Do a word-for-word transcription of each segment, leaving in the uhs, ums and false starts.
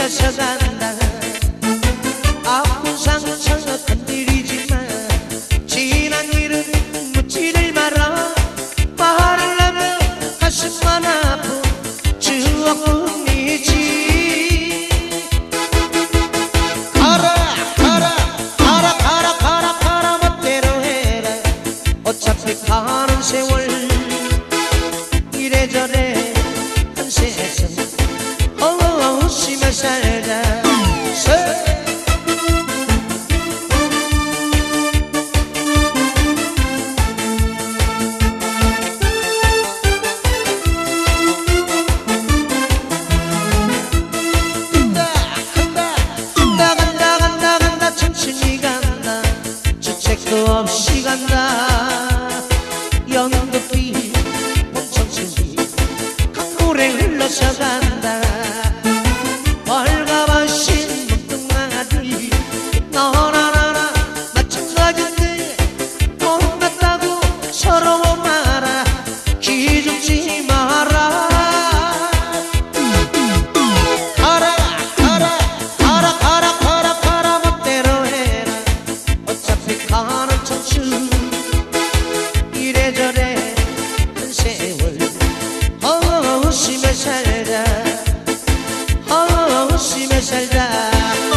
흘러서간다. 아픈 상처 건드리지만 지난 일은 묻지를 마라. 말을 하면 가슴만 아픈 추억뿐이지. 가라 가라 가라 가라 가라 가라 멋대로 해라. 어차피 가는 세월 이래저래 한 세상 웃으며 살자. 간다 간다 간다 간다 간다 간다 천천히 간다. 주책도 없이 간다. 연두빛 봄천천히 강물에 흘러서 간다. 벌가마신 뭉뚱아리 너나 나나 마찬가지인데 못났다고 서로 말아. 기죽지 마라. 가라 가라 가라 가라 가라 가라 멋대로 해라. 어차피 가는 청춘 이래저래 한 세월 웃으며 살자. 웃으며 살자.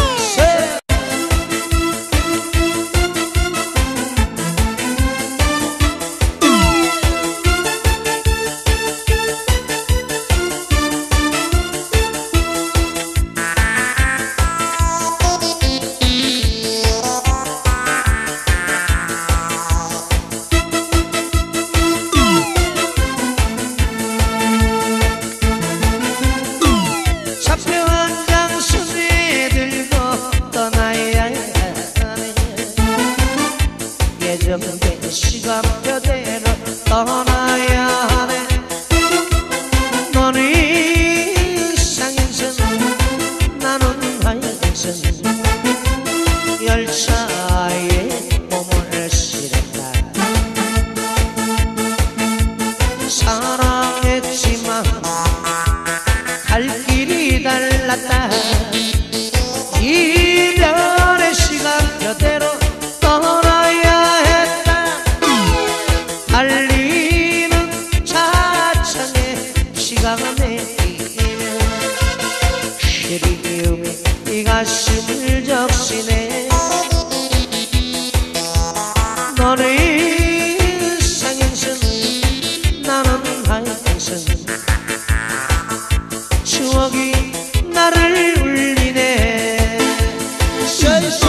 차표한 장순에 들고 떠나야 하네. 예정된 시간표대로 떠나야 하네. 너는 상행선 나는 하행선 열차에 몸을 실었다. 사랑했지만 갈 길이 달랐다. 이별의 시간표대로 떠나야 했다. 달리는 차창에 시간을 내리며 그리움이 이 가슴을 적시네. 너는 상행선 나는 하행선 추억이 나를 울리네. 쉐쉐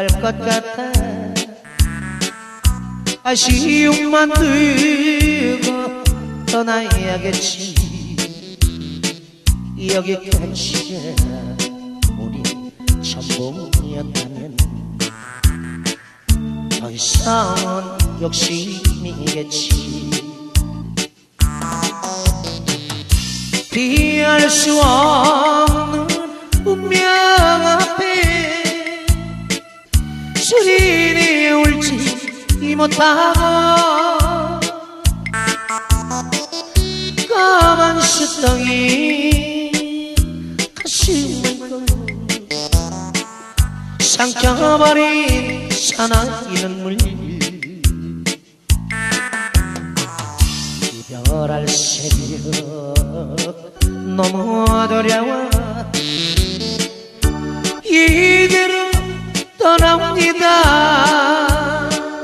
할 것 같아. 아쉬움만 들고 떠나야겠지. 여기까지가 우리 전부였다면 더 이상은 욕심이겠지. 피할 수 없는 운명 앞에 수리니 울지 못하고 까만 수덩이 가슴을 삼켜버린 사나이 눈물. 이별할 새벽 너무 어려워. 이대로 떠납니다.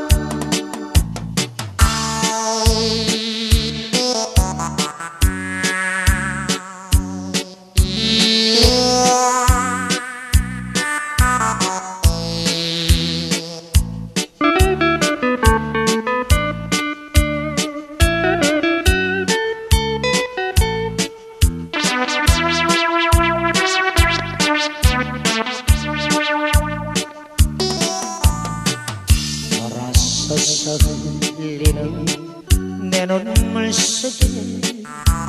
돌아서서 흘리는 내 눈물 속에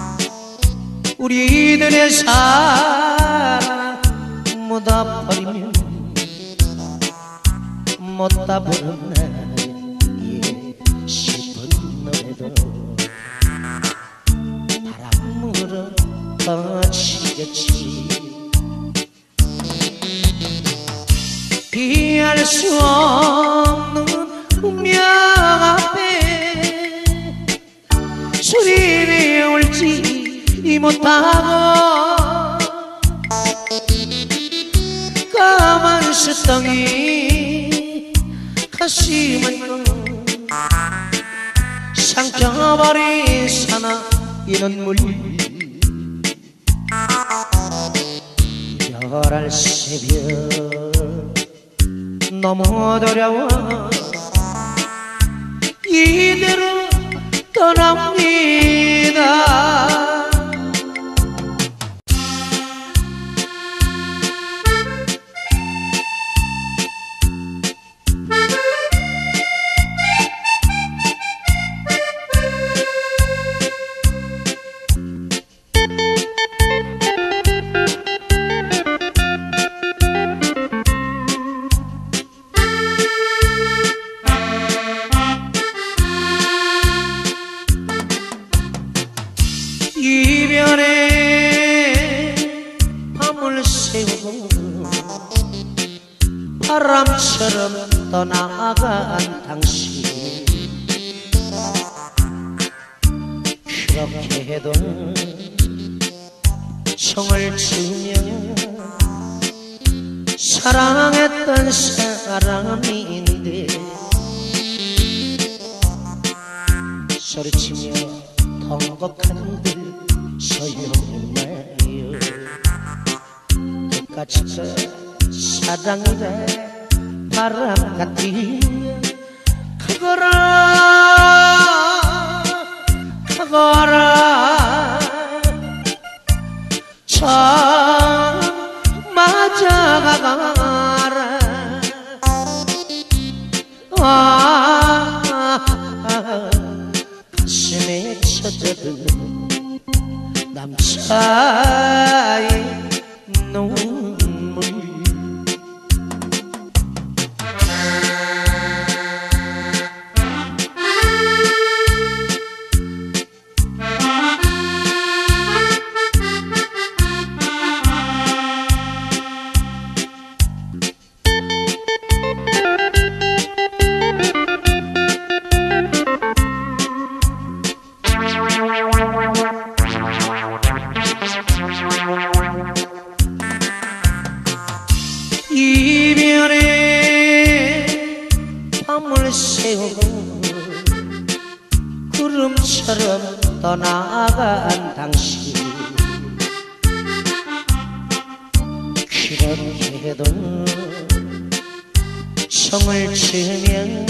우리들의 사랑 묻어버리면 못다 부른 나의 슬픈 노래도 바람으로 퍼지겠지. 피할 수 없는 운명 앞에 수리를 울지 못하고 까만 수덩이 가슴을 삼켜버린 사나이 눈물. 이별할 새벽 너무 어려워. 이대로 떠납니다. 이별의 밤을 새우고 바람처럼 떠나간 당신. 그렇게 해도 정을 치며 사랑했던 사람인데 소리치며 통곡한들 소용없나요. 끝까지가 사랑이라 바람 같이 가거라 가거라. 참 맞아가거라. 아, 가슴에 젖어든 남자의 눈물. 이별의 밤을 새우고 구름처럼 떠나간 당신. 그렇게 해도 춤을 추며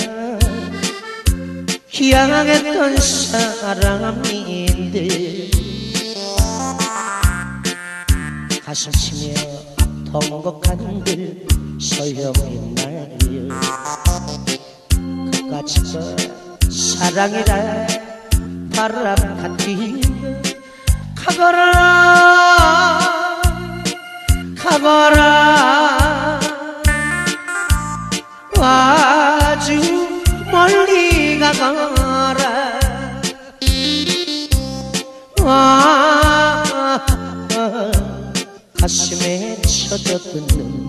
향했던 사람인데 가슴 치며 통곡한들 소용있나요? 그까짓거 사랑이라 바람 같이 가거라 가거라 아주 멀리 가거라 아, 가슴에 쳐져드는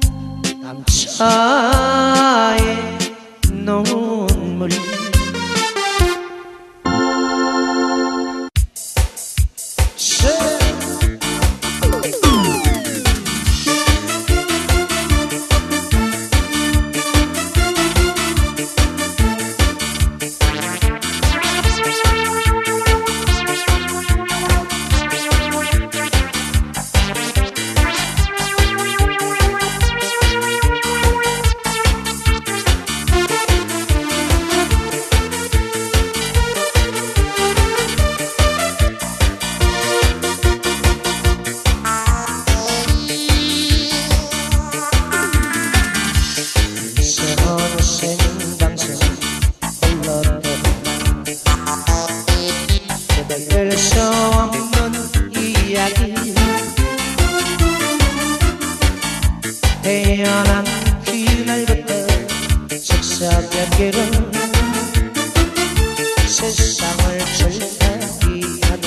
남자의 눈물 될 수 없는 이야기 태어난 그날부터 식사벽에는 세상을 즐기하네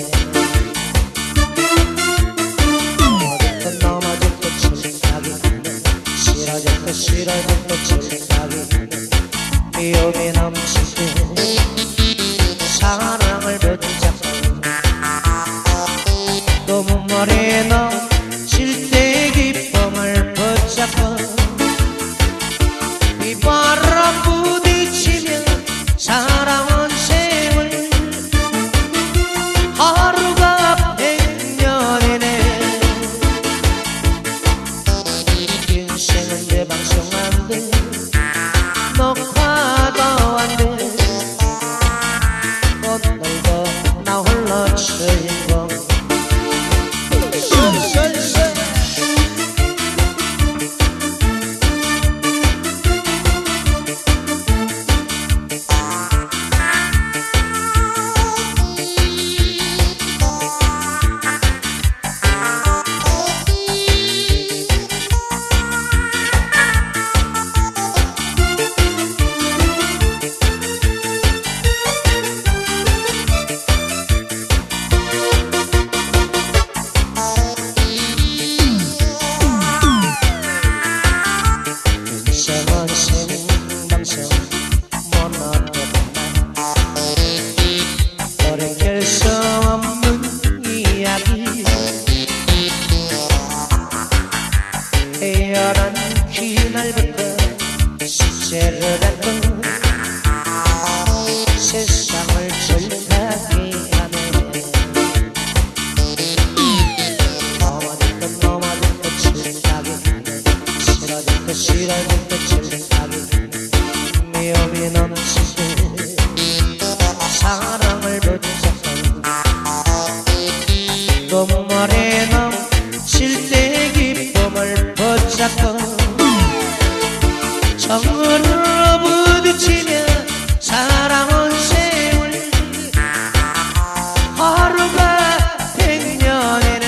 어디든 넘어질도 즐기하네 싫어질도 싫어질도 즐기하네 미움이 넘칠 때 사랑을 붙잡고 또 눈물이 넘칠 때 기쁨을 붙잡고 비바람 부딪히며 살아온 세월 하루가 백년이네 인생은 재방송 안돼 녹화도 안돼 오늘도 나 홀로 주인공 돌이킬 수 없는 이야기 태어난 그날부터 숙제를 했던 세상을 즐기게 하네 넘어질듯 넘어질듯 즐기게 하네 싫어질듯 싫어질듯 즐기게 하네 미움이 넘칠 때 사랑을 붙잡고 눈물이 넘칠 때 기쁨을 붙잡고 정으로 부딪히며 살아온 세월 하루가 백년이네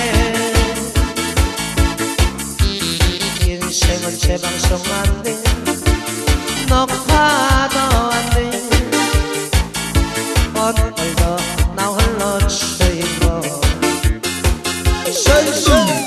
인생은 재방송 안돼 녹화도 안돼 오늘도 나 홀로 주인공 쏠쏠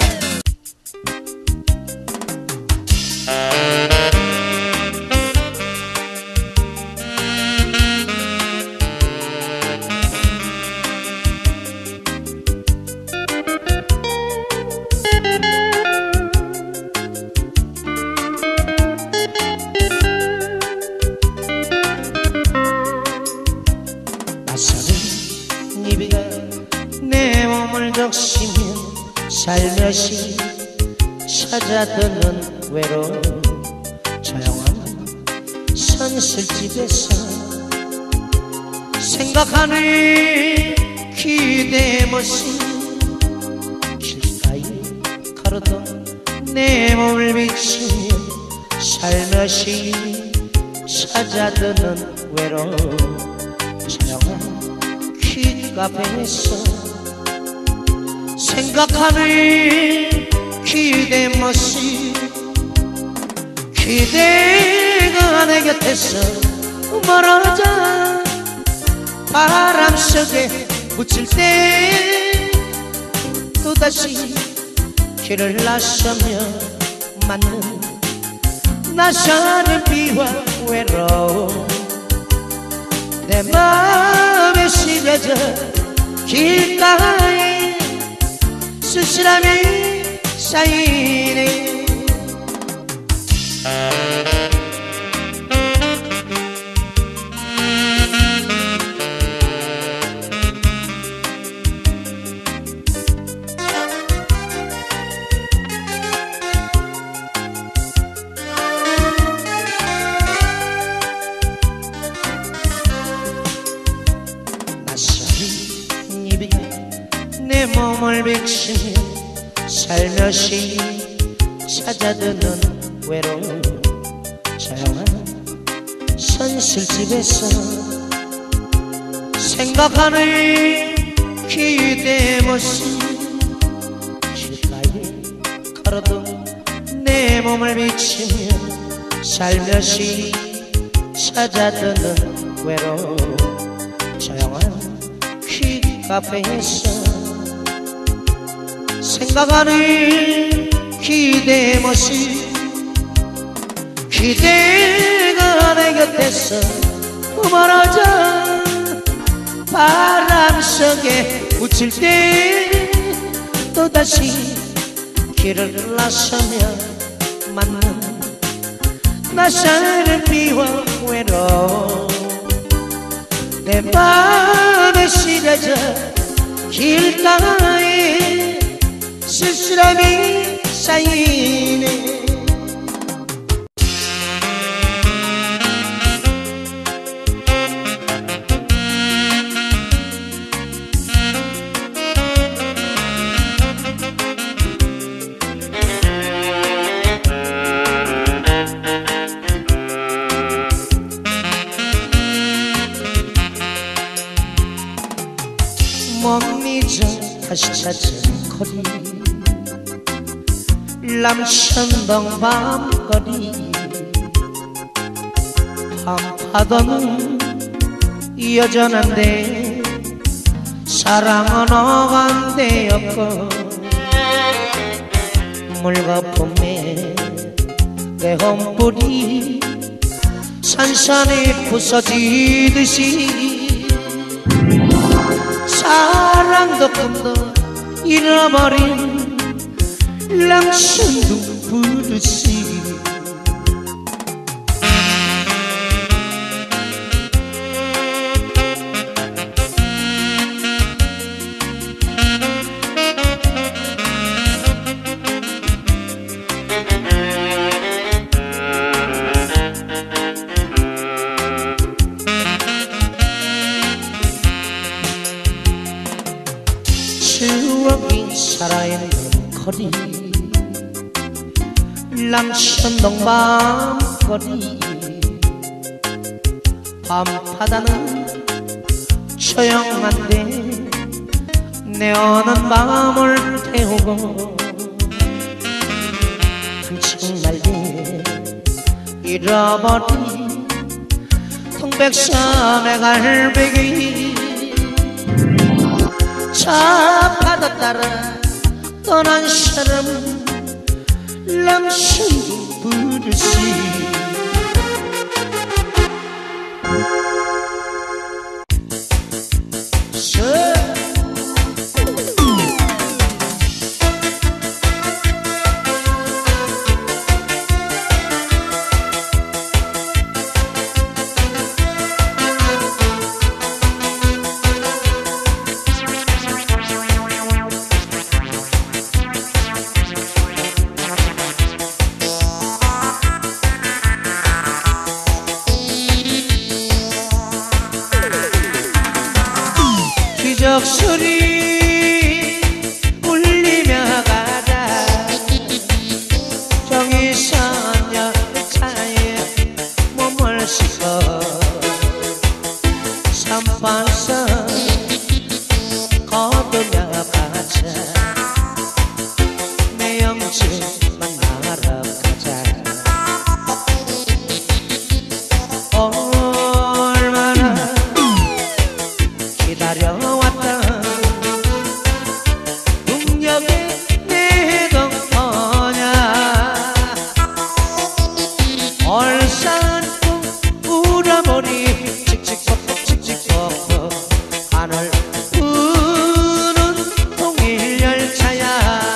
니비가 내 몸을 적시며 살며시 찾아드는 외로움 조용한 선술집에서 생각하는 그대 모습 길가에 걸어도 내 몸을 비추며 살며시 찾아드는 외로움 조용한 그 카페에서 생각하는 그대 모습 그대가 내 곁에서 멀어져 바람 속에 묻힐 때 또다시 길을 나서며 맞는 낯선 비와 외로움 내 마음에 실려져 길가에 쓸쓸함이 쌓이네. 내 몸을 비추며 살며시 찾아드는 외로움 조용한 선술집에서 생각하는 그대 모습 길가에 걸어도 내 몸을 비추며 살며시 찾아드는 외로움 조용한 그 카페에서 생각하는 그대 모습 그대가 내 곁에서 멀어져 바람 속에 묻힐 때 또다시 길을 나서며 맞는 낯선 비와 외로움 내 맘에 실려져 길가에 쓸쓸함이 쌓이네. 못 잊어 다시 찾은 거리 남천동 밤거리 밤파도는 여전한데 사랑은 어간데였고 물거품에 내 홈불이 산산이 부서지듯이 사랑도 꿈도 잃어버린 남천동 부르시 추억이 살아있는 거리 남천동 밤거리 밤바다는 조용한데 내 오는 밤을 태우고 한층 날개 잃어버린 동백섬의 갈매기 저 바다 따라 떠난 사람은 남천동 부르시 기적 소리 울리며 가자 경의선 열차에 몸을 싣고 삼반선 거두며 가자 내 영주 만나러 가자 얼마나 기다려왔던 북녘의 내 동포냐 얼싸안고 울어보니 칙칙폭폭 칙칙폭폭 하늘 우는 통일열차야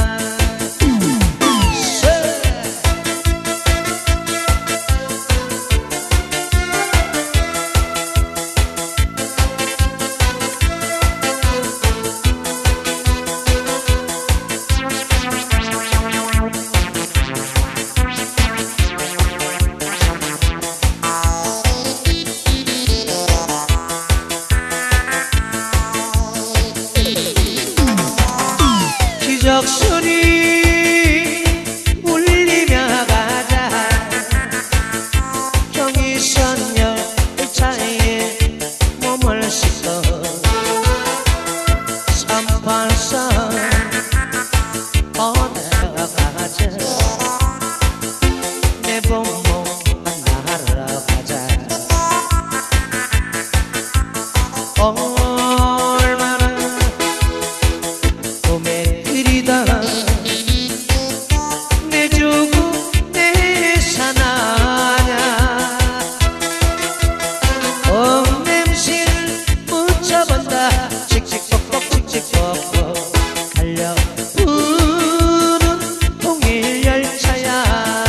기적 소리 울리며 가자 경의선 열차에 몸을 싣고 삼팔선 걸어가자 내 부모 만나러 가자 얼마나 꿈에 그리다 내 주고 내 사나냐 옥냄새를 묻혀본다 칙칙폭폭 칙칙폭폭 달려 우는 통일열차야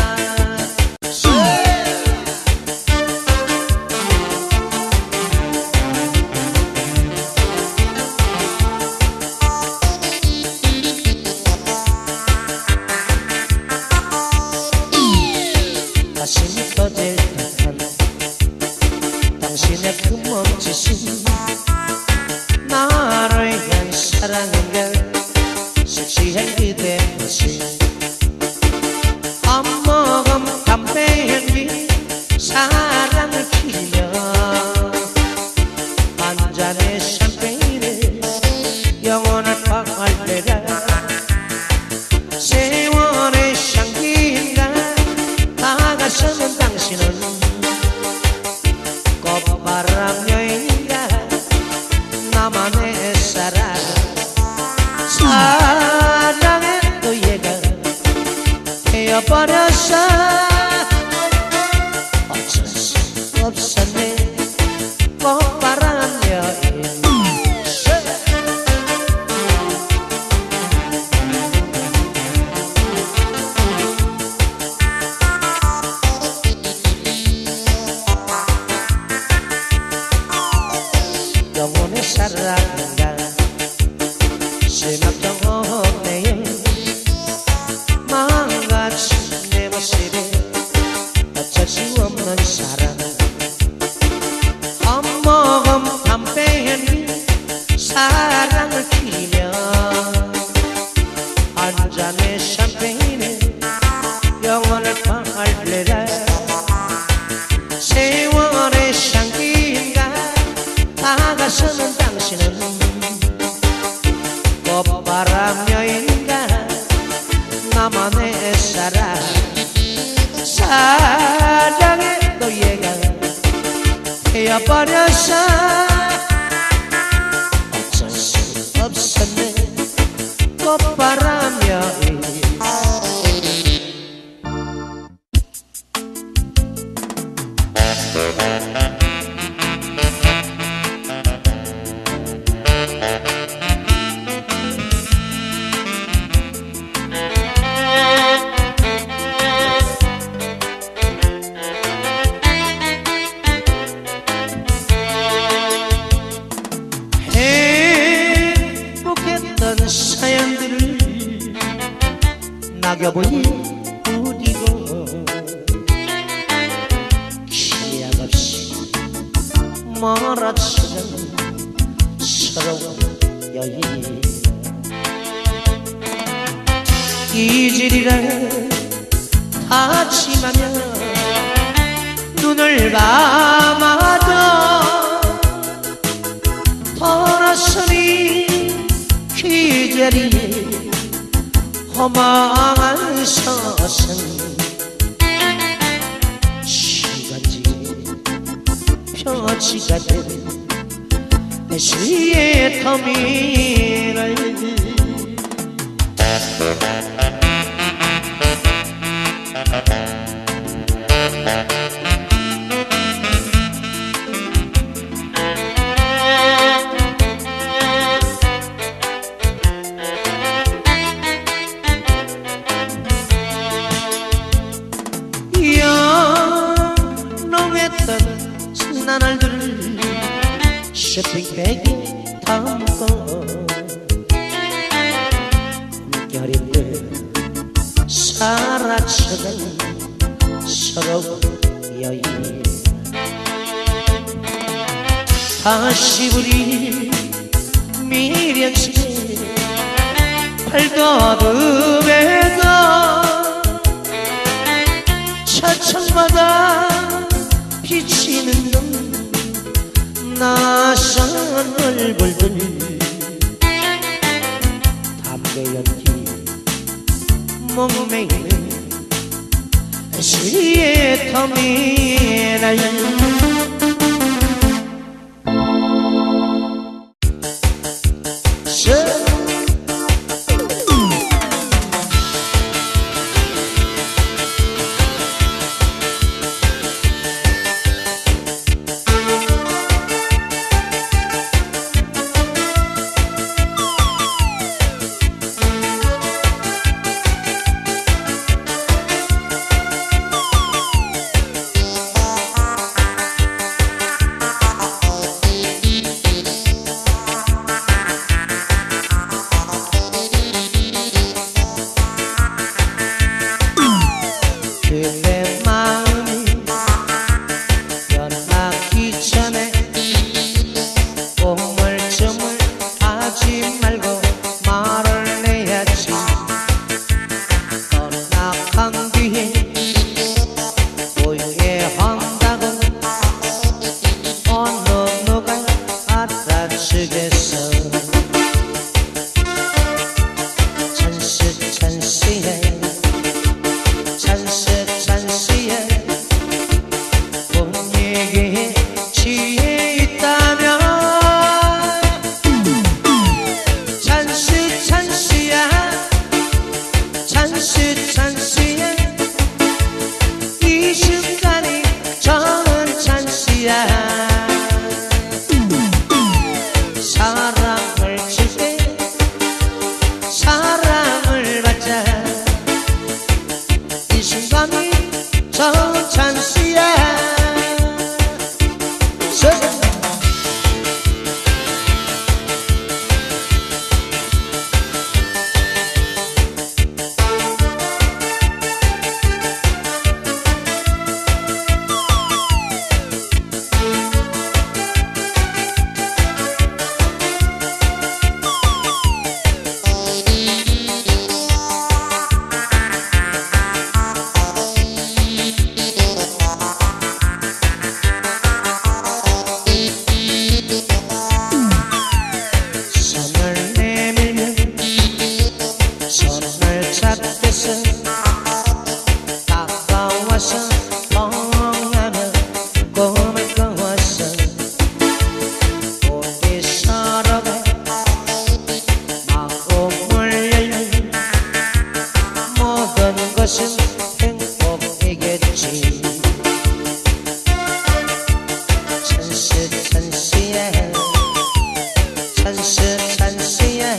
가슴이 터질 듯한 당신의 그 몸짓은 나를 위한 사랑인가 섹시한 그대 모습 한 모금 담배 향기 사랑을 키며 한 잔의 샴페인을 영원을 박할래라 세월의 향기인가 다가서는 당신은 꽃바람 여인인가 나만의 사랑 사랑의 또 얘가 되어버렸어 어쩔 수 없었네 꽃바람 여인 영혼의 사랑인가 심각정 없네요 망가진 내 모습에 어쩔 수 없는 사랑 한 모금 담배 향기 사랑을 키며 한 잔의 샴페인에 영혼을 팔래라 세월의 향기인가 다가서는 당신은 꽃바람 여인인가 나만의 사랑 사랑의 노예가 되어버렸어 어쩔 수 없었네 꽃바람 여인 낙엽이 부디고 기약 없이 몰아치는 서러운 여인 이질이를 다짐하며 눈을 감아도 돌아서니 기다리에 허망한 서성 시간지 표지가 된 시의 터미널 영롱했던 지난날들을 쇼핑백에 담고 꿈결인들 사라져간 서러운 여인 다시 우리 미련스레 발더듬에도 차창마다 비치는 놈 낯선 얼굴들 담배 연기 목매이는 시의 터미널 그대 마음이 변하기 전에 우물쭈물 하지 말고 말을 해야지 떠나간 뒤에 후회한다고 어느 누가 알아주겠어 찬스 찬스해 찬스 찬스에 분위기에 취해 있다면 찬스 찬스야 찬스 찬스에 이 순간이 좋은 찬스야 사랑을 줄게 사랑을 받자 이 순간이 좋은 찬스야 손을 내밀면 손을 잡겠어 다가와서 멍하며 꿈을 꿔왔어 우리 서로가 마음을 열면 모든 것은 행복이겠지 찬스 찬스야 찬스 찬스야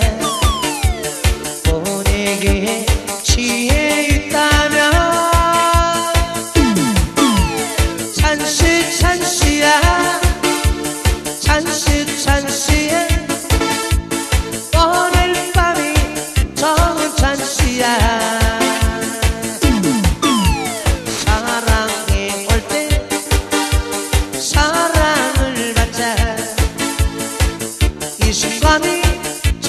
분위기에 취해 있다면 찬스 찬스야 찬스 찬스야 오늘 밤이 좋은 찬스야 사랑이 올 때 사랑을 받자 이 순간이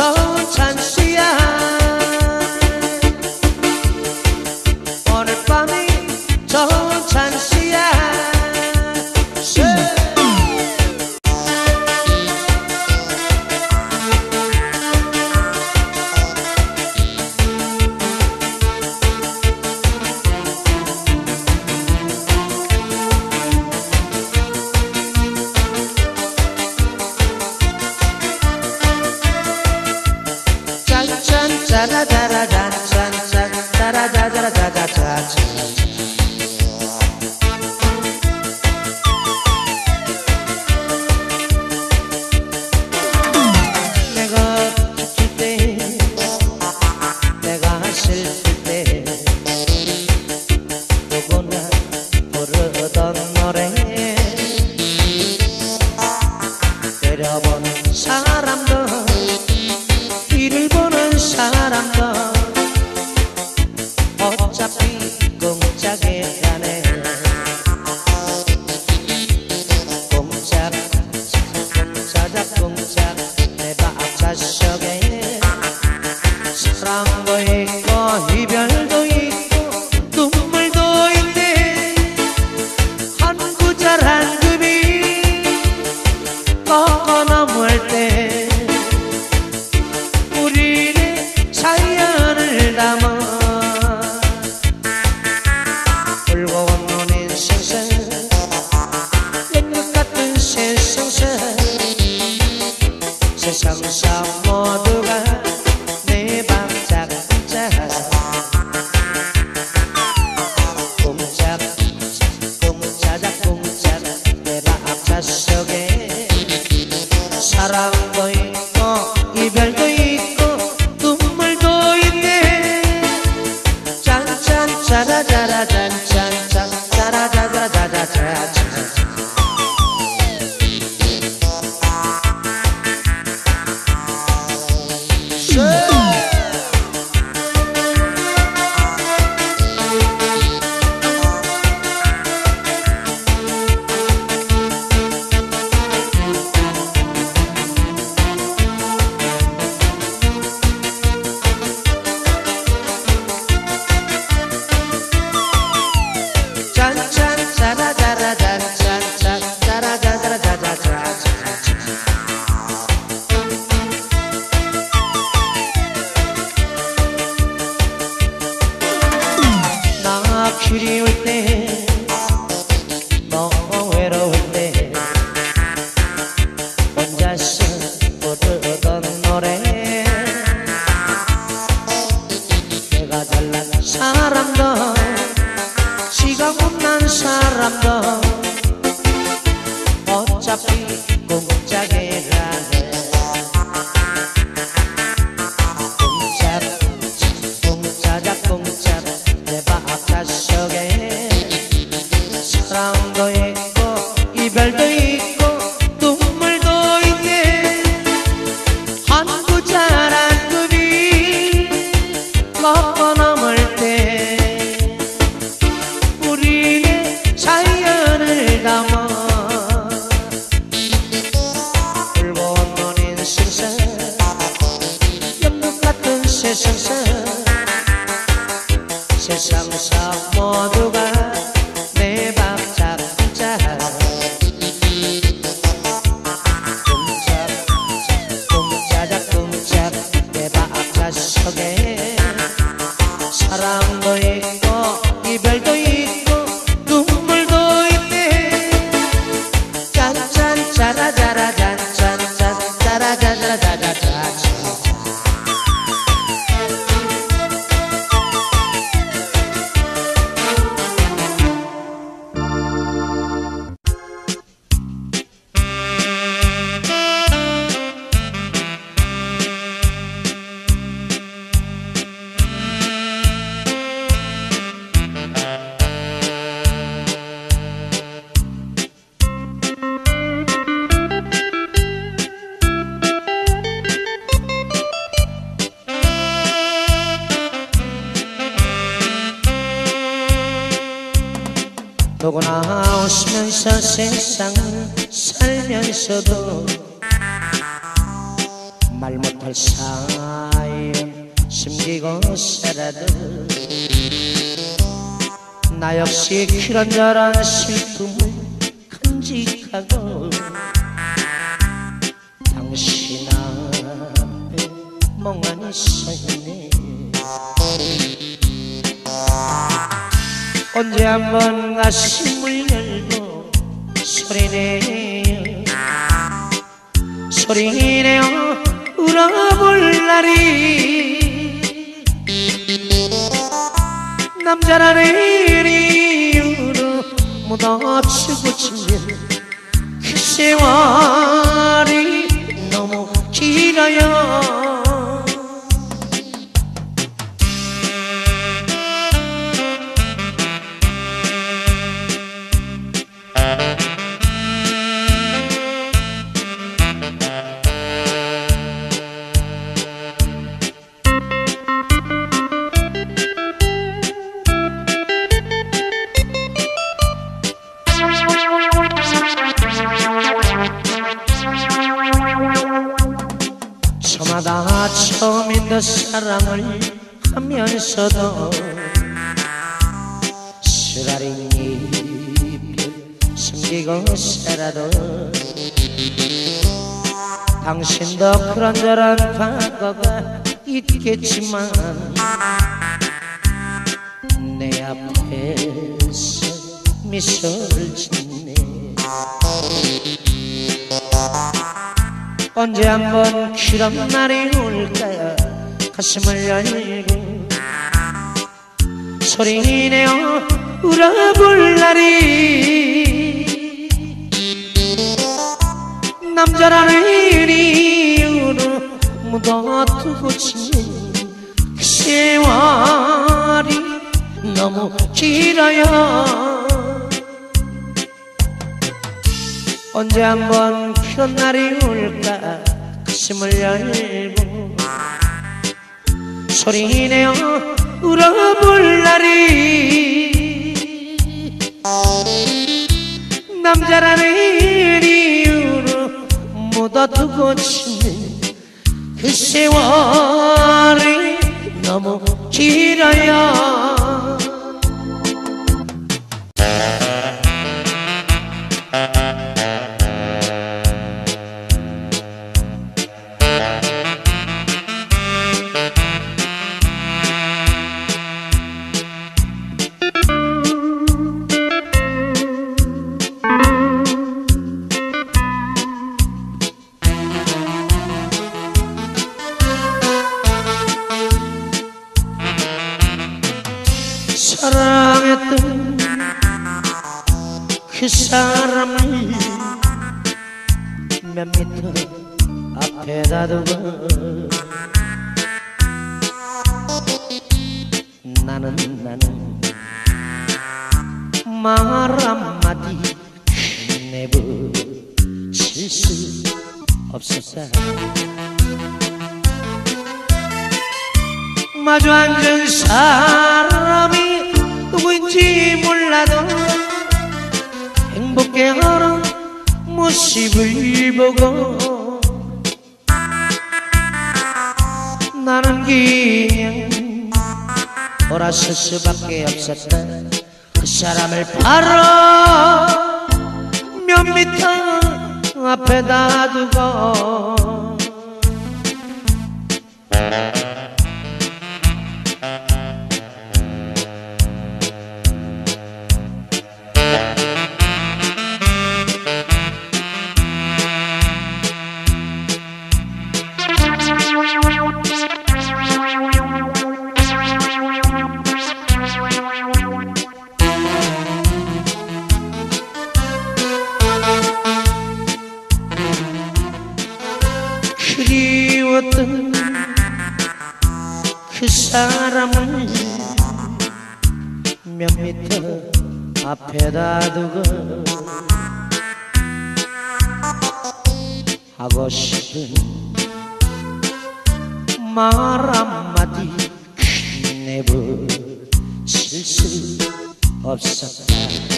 짜라짜라짠짠짠 짜라짜라짜라짜짠 내가 기쁠 때 내가 슬플 때 누구나 부르던 노래 때려보는 사람도 이를 보는 사람도 어차피 공짜게 가네 공짜 공짜작 공짜 내 밥자석에 사랑도 있고 이별도 있고 눈물도 있네 한 구절 한 급이 꺾어 넘을 때 우리의 사연을 담아 불고운 눈인 세상 옛것 같은 세상사 세상사 모두가 내 방짝 짝 꼼짝 꼼짜작 꼼짝 내 밥자석에 사랑도 있고 이별도 있고 눈물도 있네 짠짠 짜라짜라 짠짠짠 짜라짜라짜라짜짠 짠짠 짜라짜라 짠짠짠 짜라짜라짜라짜짠 나 그리울 때 너무 외로울 때 혼자서 부르던 노래 내가 잘난 사람도 시간 없는 사람도 어차피 공짜게 가네 공짜 공짜작 공짜 내 밥자석에 사랑도 있고 이별도 있고 눈물도 있네 한 구절 한 급이 꺾어 넘을 때 우리의 사연을 담아 불고운 눈인 세상 연못 같은 세상사 세상사 모두가 내 밥짝 짝 꼼짝 꼼짜작 꼼짝 내 밥자석에 사랑도 있고 이별도 있고 눈물도 있네 짠짠 짜라짜라 짠짠짠 짜라짜라짜라짜짠 누구나 웃으면서 세상을 살면서도 말 못할 사연 숨기고 살아도 나 역시 그런저런 슬픔을 간직하고 당신 앞에 멍하니 서있네 언제 한번 가슴을 열고 소리내요 소리내어 울어볼 날이 남자라는 이유로 묻어치고 지는 그 세월이 너무 길어요. 저마다 처음인 듯 사랑을 하면서도 쓰라린 잎을 숨기고 살아도 당신도 그런저런 과거가 있겠지만 내 앞에서 미소를 짓네. 언제 한번 그런 날이 올까요? 가슴을 열고 소리내어 울어볼 날이 남자라는 이유로 묻어두고 지는 그 세월이 너무 길어요. 언제 한번 그런 날이 올까 가슴을 열고 소리내어 울어볼 날이 남자라는 이유로 묻어두고 지는 그 세월이 너무 길어요. 사랑했던 그 사람을 몇 미터 앞에다 두고 나는 나는 말 한마디 내붙일 수 없었어. 마주 앉은 사람이 누구인지 몰라도 행복해하는 모습을 보고 나는 그냥 돌아설 수밖에 없었다. 그 사람을 바로 몇 미터 앞에다 두고 그리웠던 그 사람을 몇 미터 앞에다 두고 하고 싶은 말 한마디 내붙일 수 없었다.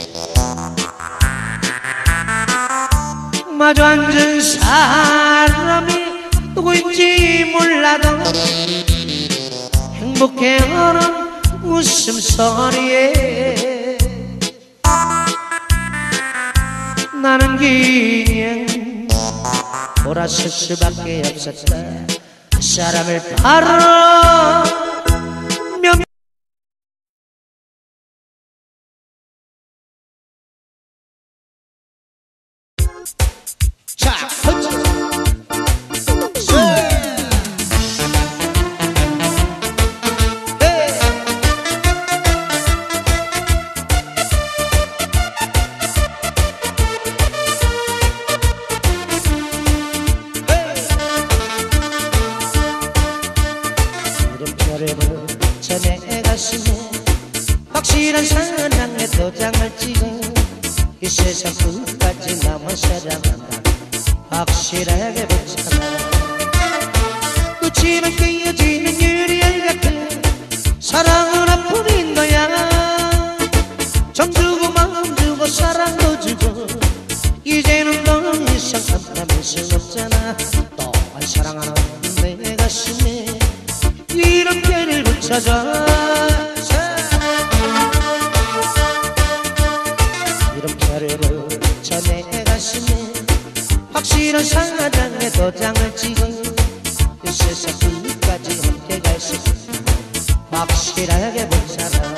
마주 앉은 사람이 누구인지 몰라도 행복해하는 웃음소리에 나는 그냥 돌아설 수밖에 없었다. 그 사람을 바로 몇 자, 도장을 찍어 이 세상 끝까지 나만 사랑한다 확실하게 붙여라. 끝이면 깨어지는 유리알 같은 사랑은 아픔인 거야. 정 주고 마음 주고 사랑도 주고 이제는 더 이상 감당할 수 없잖아. 또한 사랑하는 내 가슴에 이름표를 붙여줘. 이름표를 붙여 내 가슴에 확실한 사랑의 도장을 찍어 이 세상 끝까지 함께 갈 수 있는 확실하게 붙여라.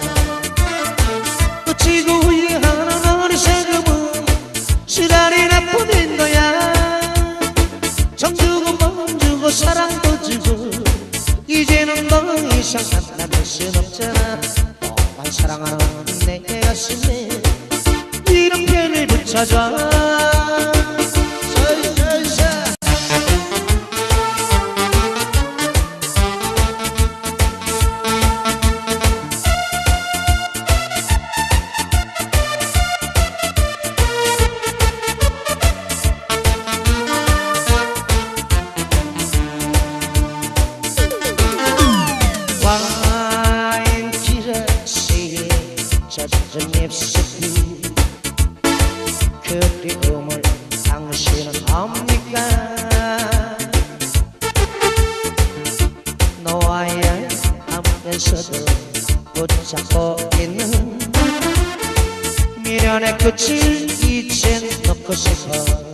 놓치고 후회하는 어리석음은 시간이 나뿐인 거야. 정 주고 마음 주고 사랑도 주고 이제는 더 이상 만남할 순 없잖아. 너만 사랑하는 내 가슴에 이름표를 붙여줘. 와인 기라시에 젖은 잎새끼 그리움을 당신은 압니까? 너와의 하면서도 붙잡고 있는 미련의 끝을 이젠 놓고 싶어.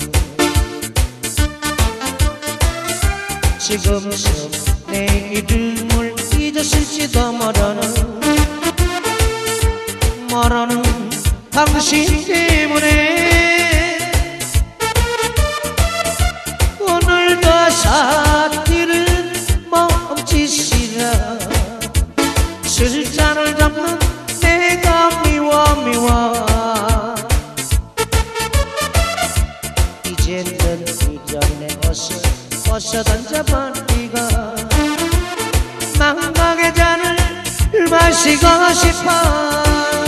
지금쯤 내 이름을 잊었을지도 모르는 모르는 당신 때문에 오늘도 사티는 멈칫이라 술잔을 잡는 내가 미워 미워. 이제는 이전에 어서 어서 던져버리고 망각의 잔을 마시고 싶어.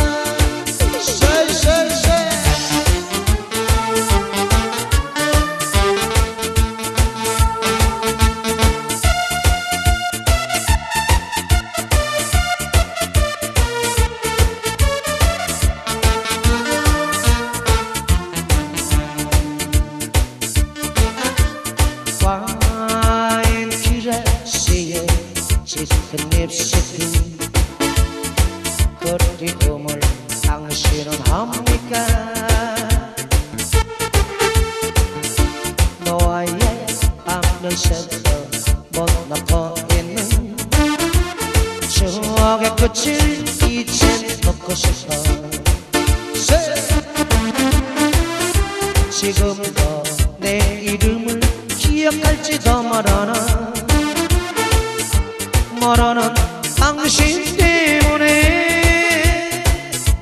와인 기라시에 짙은 잎새끼 그리움을 당신은 합니까? 너와의 하면서도 못 놓고 있는 추억의 끝을 이젠 놓고 싶어. 지금도 내 이름을 기억할지도 모르는 모르는 당신 때문에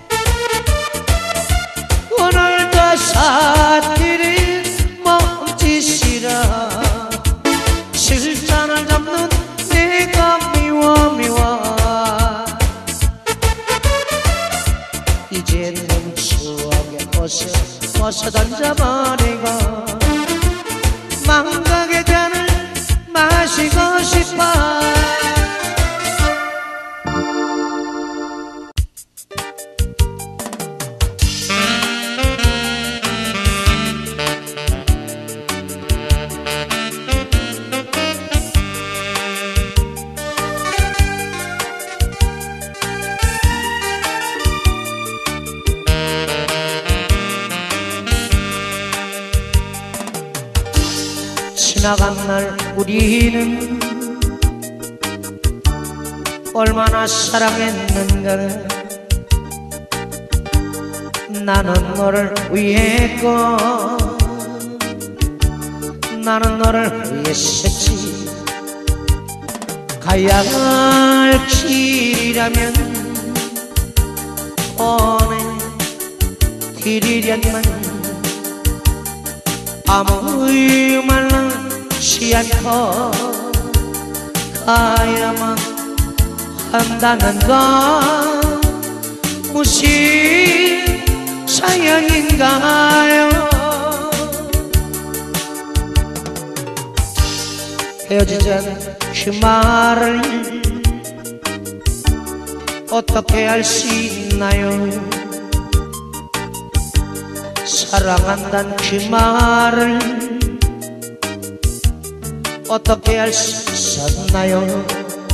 오늘도 사티는 멈칫이라 술잔을 잡는 내가 미워 미워. 이제는 추억의 옷을 벗어 던져버리고 망각의 잔을 마시고 싶어. 지나간 날 우리는 얼마나 사랑했는가. 나는 너를 위했고 나는 너를 위했었지. 가야 할 길이라면 보내드리련만 아무 말하지 않고 가야만 한다는 건 무슨 사연인가요? 헤어지자는 그 말을 어떻게 할 수 있나요? 사랑한단 그 말을 어떻게 할 수 있었나요?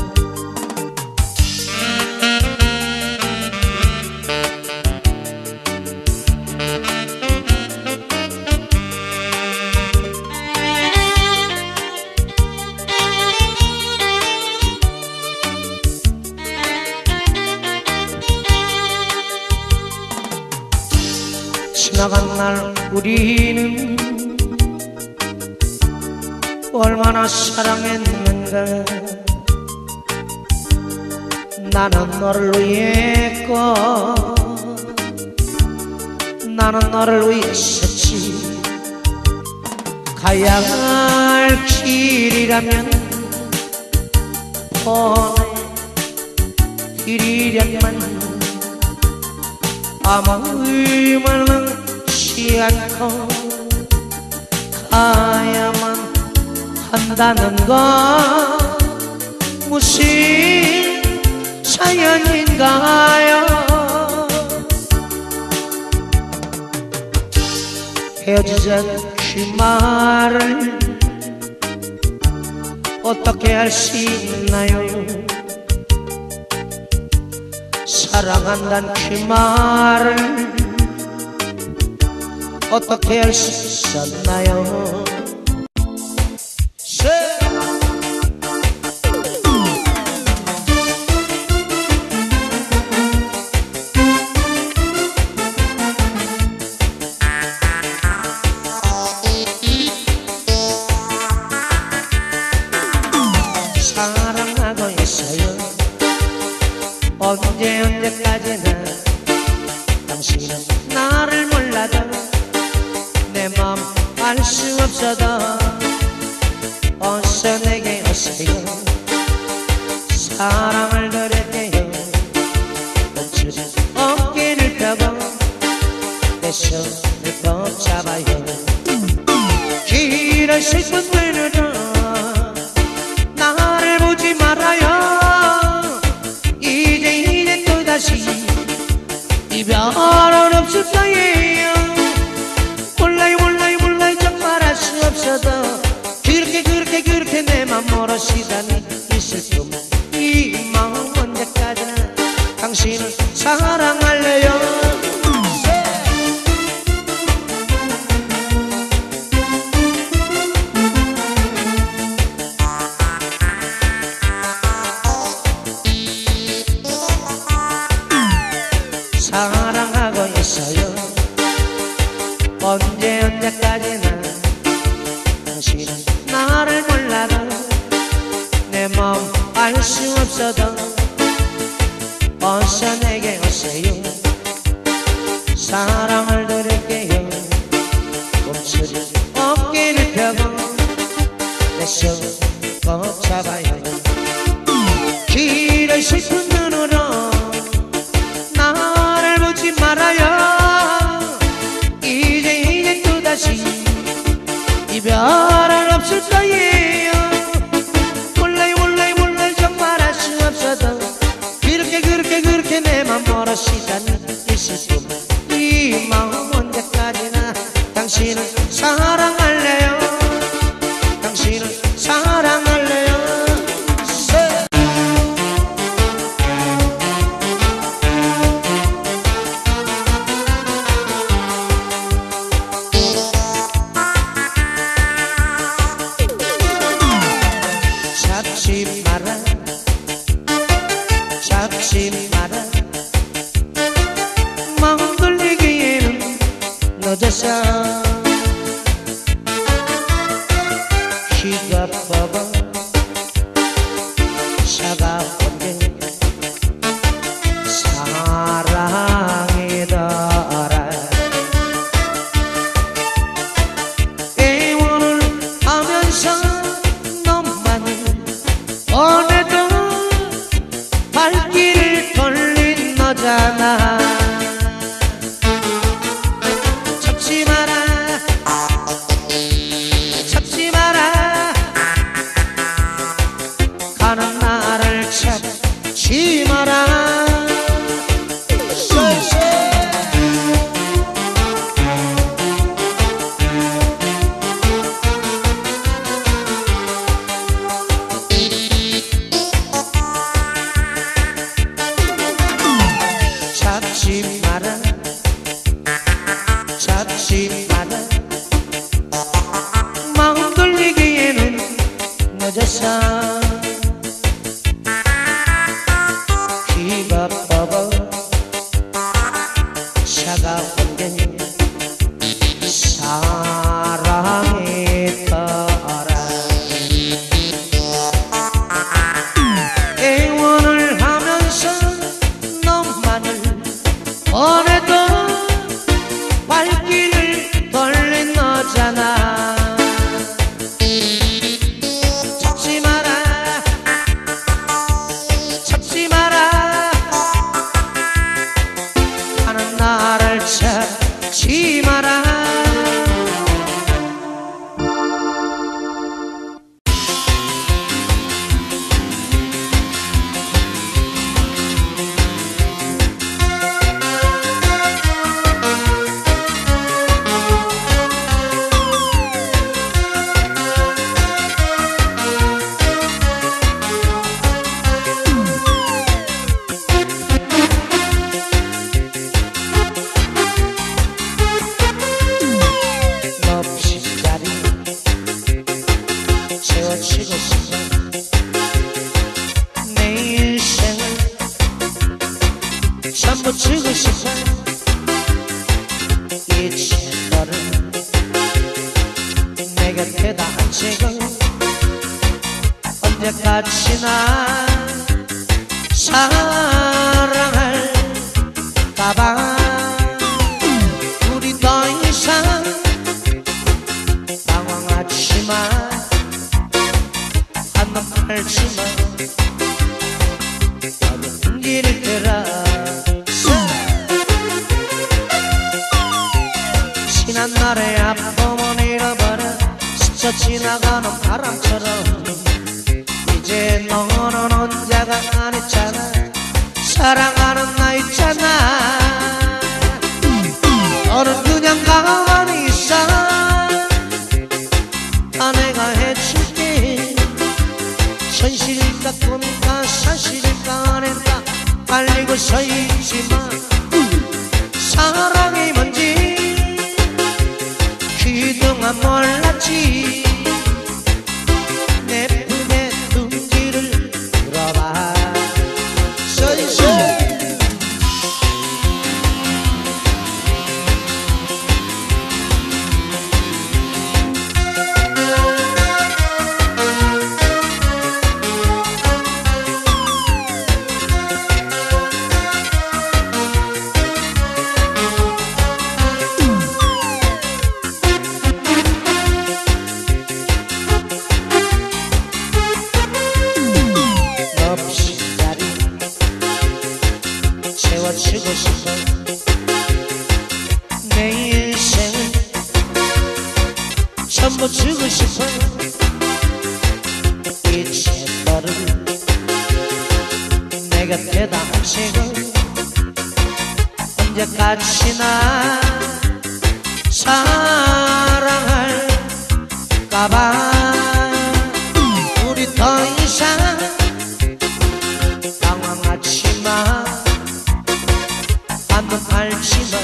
지나간 날 우리는 얼마나 사랑했는가. 나는 너를 위했고 나는 너를 위했었지. 가야 할 길이라면 뻔해 길이련만 아무 의문치 않고 가야만 한다는 건 무슨 사연인가요? 헤어지자는 그 말을 어떻게 할 수 있나요? 사랑한단 그 말을 어떻게 할 수 있었나요? 사랑하고 있어요. 언제 언제까지나 당신은 나를 몰라도 내 맘 알 수 없어도 어서 내게 오세요. 사랑을 드릴게요. 멈추지 어깨를 펴고 내 손을 꼭 잡아요. 길을 슬픈 눈으로 나를 보지 말아요. 이제 이제 또다시 이별은 없을 거예요. 몰라요 몰라요 몰라요 정말 알 수 없어도 그렇게 그렇게 그렇게 내 맘 멀어지다니 있을 꿈. 이 마음 언제까지나 당신을 사랑할래요. 사랑하고 있어요. 언제 언제까지나 당신은 나를 몰라도 내 마음 알 수 없어도 어서 내게 오세요. 사랑을 드릴게요. 멈추지 어깨를 펴고 내 손을 꼭 잡아요. 길을 슬픈 눈으로 나를 보지 말아요. 이제 이제 또다시 이별은 없을 거예요. 몰라요 몰라요 몰라요 정말 알 수 없어도 그렇게 그렇게 그렇게 내 맘 멀어지다니 있을 꿈. 이 마음 언제까지나 당신을 사랑할래요. 당신을 사랑할래요. 잡지 마라 잡지 마라 마음 돌리기에는 늦었어. 키가 뻗어 차가운 게 사랑이더라. 애원을 하면서 오늘도 발길을 돌린 너잖아. 앉아서 귀가 뻐벅 차가운 게 사랑이더라. 애원을 하면서 너만을 원해도 발길을 돌린 너잖아. 잡지 마라 잡지 마라 하는 나를 잡지 마라. 채워치고 싶어 내 인생을 전부 주고 싶어. 이제 너를 내 곁에다 앉히고 언제까지나 사랑할까봐 우리 더 이상 당황하지마. 한번 팔지마. 나도 풍기를 들어 지난 날의 아픔은 잃어버려 스쳐 지나가는 바람처럼 이제 너는 혼자가 아니잖아. 사랑하는 나 있잖아. 너는 그냥 가만히 있어. 다 내가 해줄게. 현실일까 꿈일까 사실일까 아닐까 깔리고 서있지마. 사랑이 뭔지 그동안 몰랐지. 내 품에 둥지를 들어봐. 서있어 채워치고 싶어 내 인생을 전부 주고 싶어. 이제 너를 내 곁에다 앉히고 언제까지나 사랑할까봐 우리 더 이상 당황하지마. 한번 팔지마.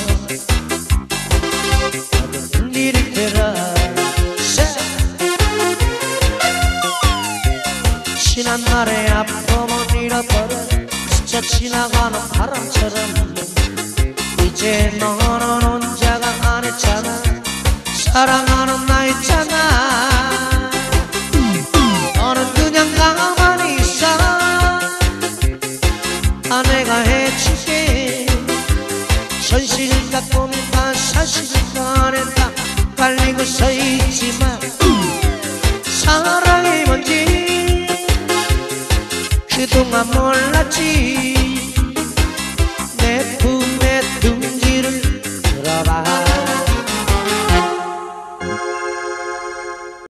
나도 일을 들어 지난 날의 아픔은 잃어버려 스쳐 지나가는 바람처럼 이제 너는 혼자가 아니잖아. 사랑하는 나 있잖아. 너는 그냥 가만히 있어. 다 내가 해줄게. 현실일까 꿈일까 사실일까 아닐까 깔리고 서있지마. 사랑이 뭔지 그동안 몰랐지.